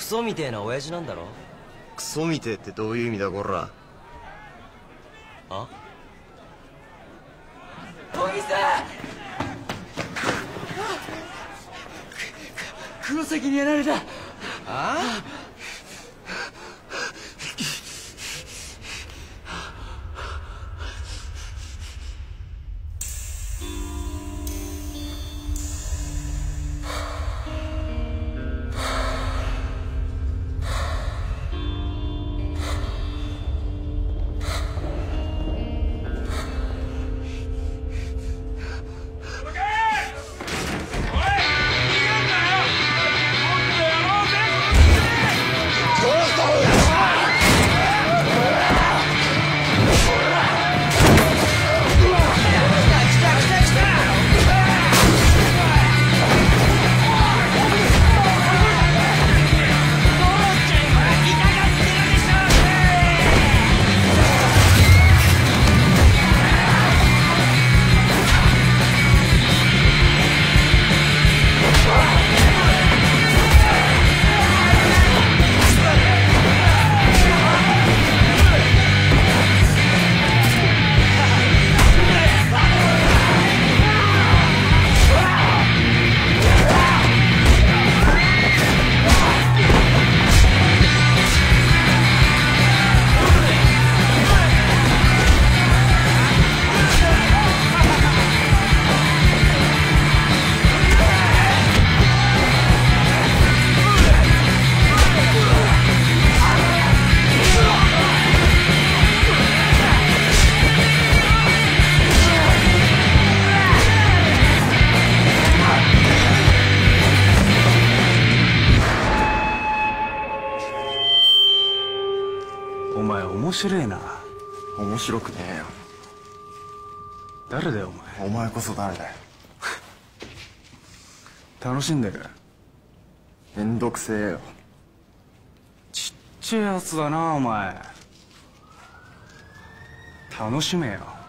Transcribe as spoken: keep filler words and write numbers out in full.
ソみてえな親父なんだろ。 クソみてえってどういう意味だこら。 あ、 小木さん、黒崎にやられた。ああ、 お前面白えな。 面白くねえよ。 誰だよお前。 お前こそ誰だよ。 楽しんでる。 めんどくせえよ。 ちっちゃいやつだなお前。楽しめよ。